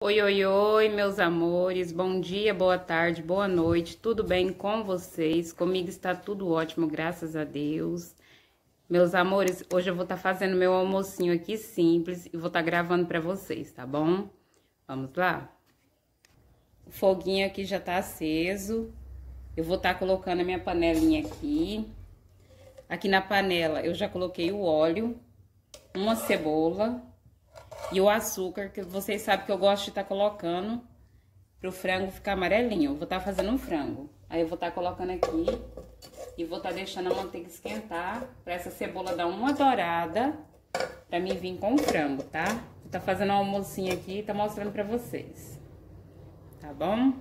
Oi, oi, oi, meus amores, bom dia, boa tarde, boa noite, tudo bem com vocês? Comigo está tudo ótimo, graças a Deus. Meus amores, hoje eu vou estar fazendo meu almocinho aqui simples e vou estar gravando para vocês, tá bom? Vamos lá? O foguinho aqui já tá aceso, eu vou estar colocando a minha panelinha aqui. Aqui na panela eu já coloquei o óleo, uma cebola e o açúcar, que vocês sabem que eu gosto de estar colocando pro frango ficar amarelinho. Eu vou estar fazendo um frango. Aí eu vou estar colocando aqui e vou estar deixando a manteiga esquentar pra essa cebola dar uma dourada pra mim vir com o frango, tá? Vou estar fazendo um almocinho aqui e tá mostrando pra vocês. Tá bom?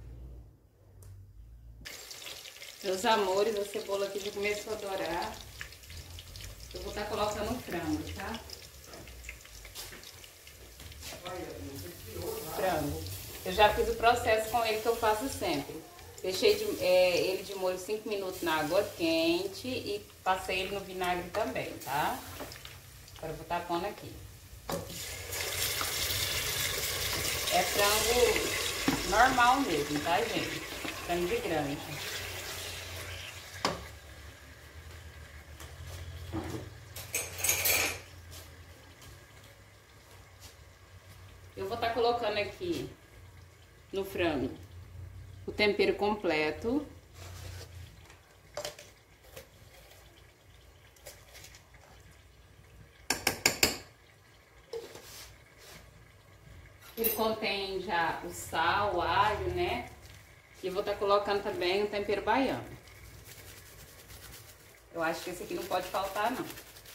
Meus amores, a cebola aqui já começou a dourar. Eu vou estar colocando o frango, tá? Frango. Eu já fiz o processo com ele que eu faço sempre. Deixei ele de molho 5 minutos na água quente e passei ele no vinagre também, tá? Agora eu vou estar pondo aqui. É frango normal mesmo, tá, gente? Frango de granja. Eu vou estar colocando aqui no frango o tempero completo. Ele contém já o sal, o alho, né? E vou estar colocando também o tempero baiano. Eu acho que esse aqui não pode faltar, não.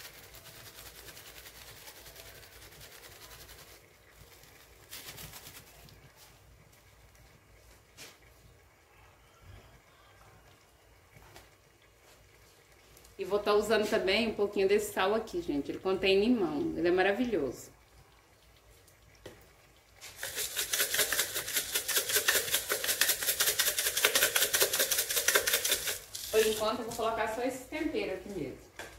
E vou estar usando também um pouquinho desse sal aqui, gente. Ele contém limão, ele é maravilhoso. Por enquanto eu vou colocar só esse tempero aqui mesmo.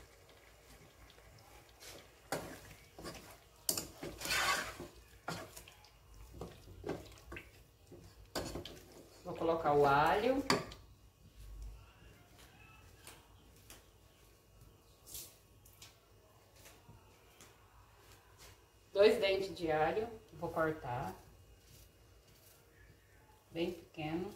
Vou colocar o alho. Dois dentes de alho, vou cortar, bem pequeno.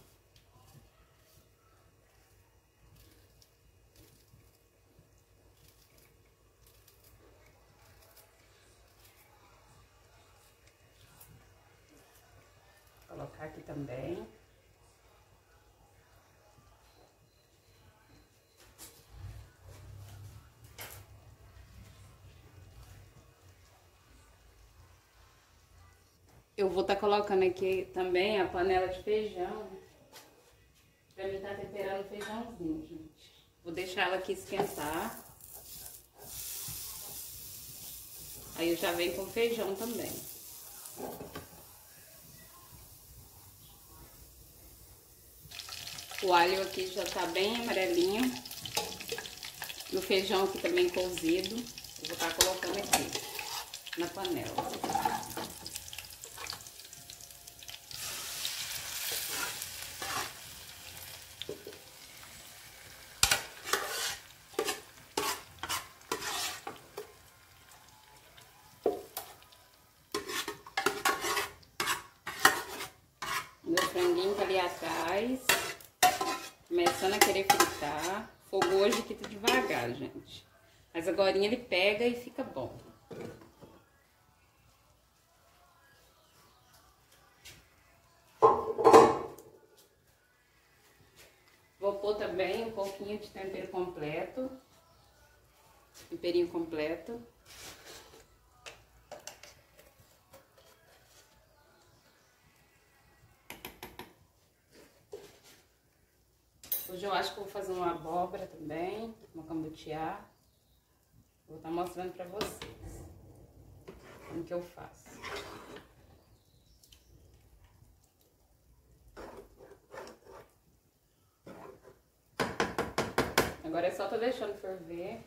Vou colocar aqui também. Eu vou estar colocando aqui também a panela de feijão, pra mim estar temperando o feijãozinho, gente. Vou deixar ela aqui esquentar. Aí eu já venho com o feijão também. O alho aqui já tá bem amarelinho. E o feijão aqui também cozido. Eu vou estar colocando aqui na panela. Meu franguinho tá ali atrás, começando a querer fritar. Fogo hoje aqui tá devagar, gente. Mas agora ele pega e fica bom. Vou pôr também um pouquinho de tempero completo. Temperinho completo. Hoje eu acho que vou fazer uma abóbora também, uma cambutiá. Vou estar mostrando pra vocês como que eu faço. Agora é só tô deixando ferver.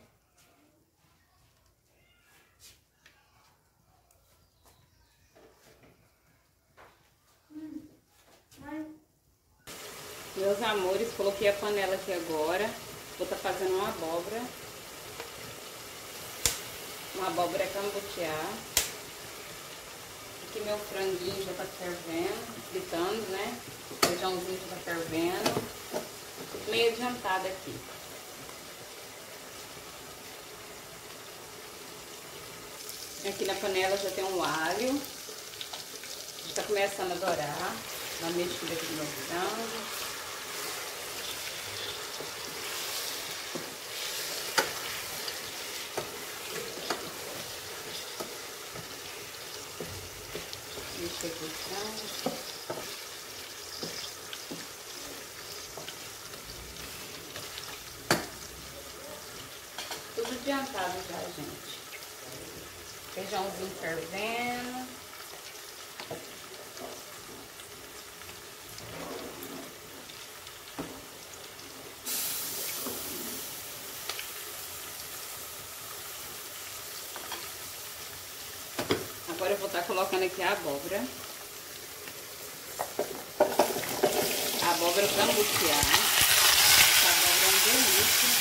Meus amores, coloquei a panela aqui agora. Vou estar fazendo uma abóbora. Uma abóbora cambutiá. Aqui meu franguinho já tá fervendo, fritando, né? O feijãozinho já tá fervendo. Meio adiantado aqui. Aqui na panela já tem um alho. Já tá começando a dourar. Dá uma mexida aqui no meu frango. Mexer aqui o frango. Tudo adiantado já, gente. Feijãozinho fervendo. Agora eu vou estar colocando aqui a abóbora. A abóbora cambutiá. A abóbora é uma delícia.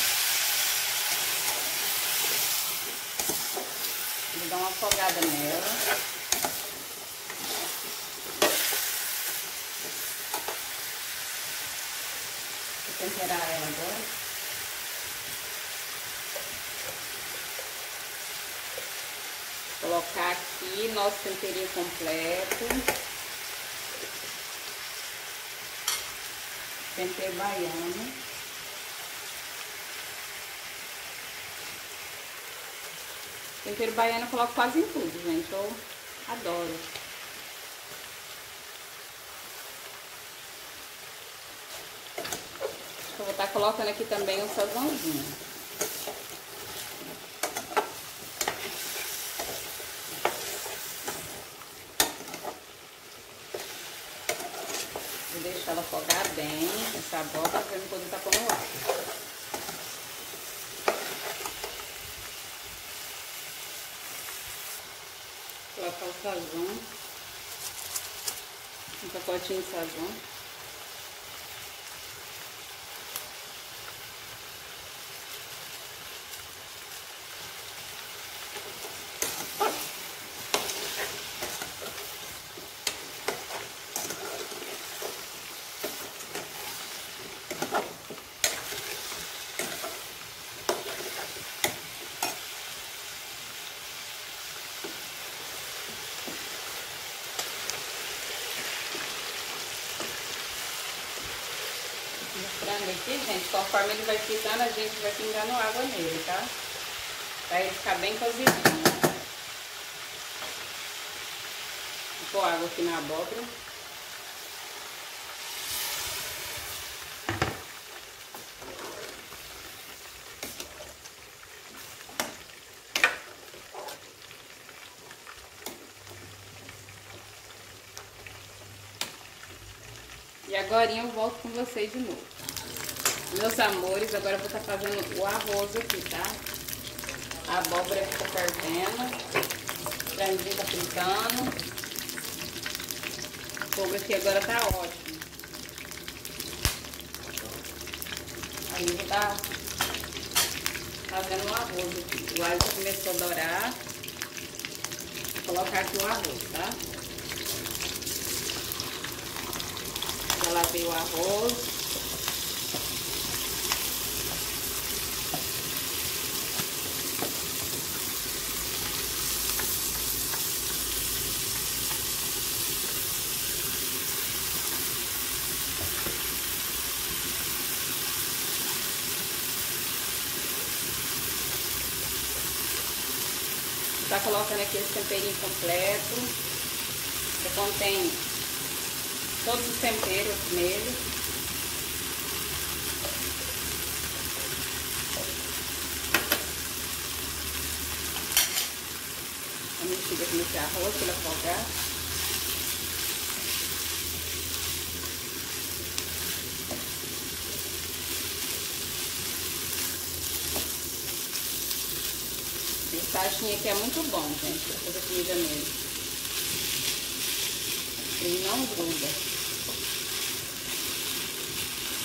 Vou dar uma afogada nela. Vou temperar ela agora. Colocar aqui nosso temperinho completo. Tempero baiano. Tempero baiano eu coloco quase em tudo, gente. Eu adoro. Eu vou estar colocando aqui também um sazãozinho. Vou deixar ela afogar bem, essa abóbora, pra eu poder estar pondo no ar. Colocar o sazão, um pacotinho de sazão. Mostrando aqui, gente, conforme ele vai fritando, a gente vai pingando água nele, tá? Pra ele ficar bem cozidinho. Vou pôr água aqui na abóbora. E agora eu volto com vocês de novo. Meus amores, agora eu vou estar fazendo o arroz aqui, tá? A abóbora fica fervendo. O franguinho tá fritando. O fogo aqui agora tá ótimo. Aí eu vou estar fazendo o arroz aqui. O alho já começou a dourar. Vou colocar aqui o arroz, tá? Já lavei o arroz. Tá colocando aqui esse temperinho completo, que contém todos os temperos nele. Uma mexida aqui nesse arroz para ele afogar. Esse tachinho aqui é muito bom, gente, pra fazer comida nele. Ele não gruda.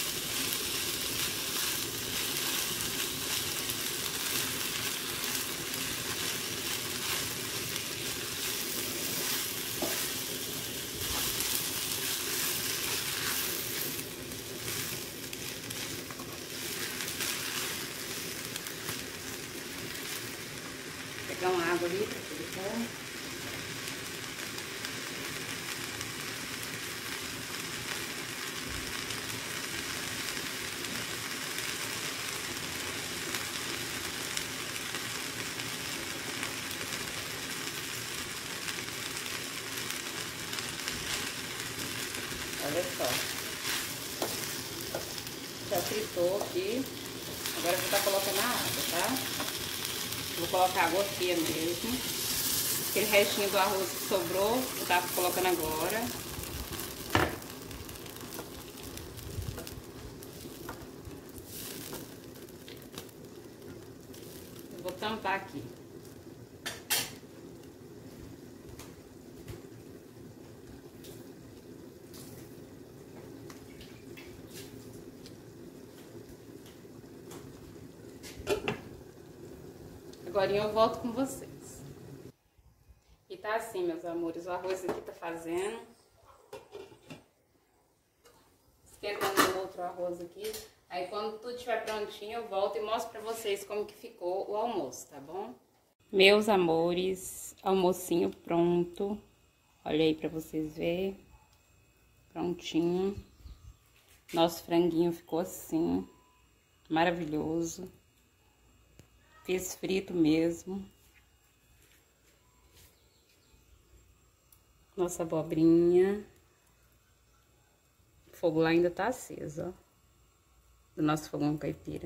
água ali pra fritar. Olha só. Já fritou aqui. Agora eu vou estar colocando a água, tá? Vou colocar água fria mesmo. Aquele restinho do arroz que sobrou, vou estar colocando agora. Eu vou tampar aqui. Agora eu volto com vocês. E tá assim, meus amores, o arroz aqui tá fazendo. Esquentando o outro arroz aqui. Aí quando tudo estiver prontinho, eu volto e mostro pra vocês como que ficou o almoço, tá bom? Meus amores, almocinho pronto. Olha aí pra vocês verem. Prontinho. Nosso franguinho ficou assim. Maravilhoso. Fiz frito mesmo. Nossa abobrinha. O fogo lá ainda tá aceso, ó. Do nosso fogão caipira.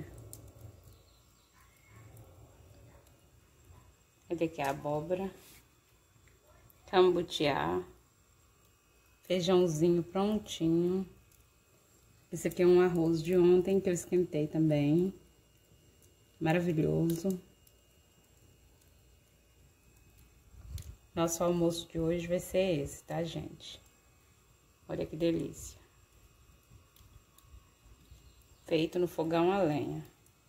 Olha aqui a abóbora. Cambutiá. Feijãozinho prontinho. Esse aqui é um arroz de ontem que eu esquentei também. Maravilhoso. Nosso almoço de hoje vai ser esse, tá, gente? Olha que delícia. Feito no fogão a lenha.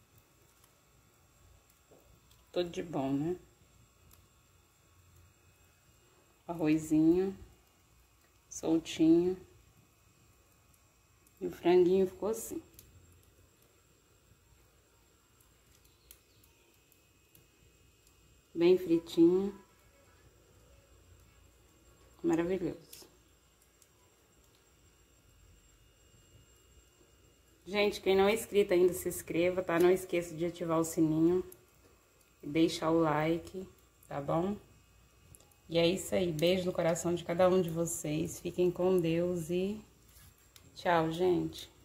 Tudo de bom, né? Arrozinho. Soltinho. E o franguinho ficou assim. Bem fritinho. Maravilhoso. Gente, quem não é inscrito ainda, se inscreva, tá? Não esqueça de ativar o sininho. E deixar o like, tá bom? E é isso aí. Beijo no coração de cada um de vocês. Fiquem com Deus e tchau, gente.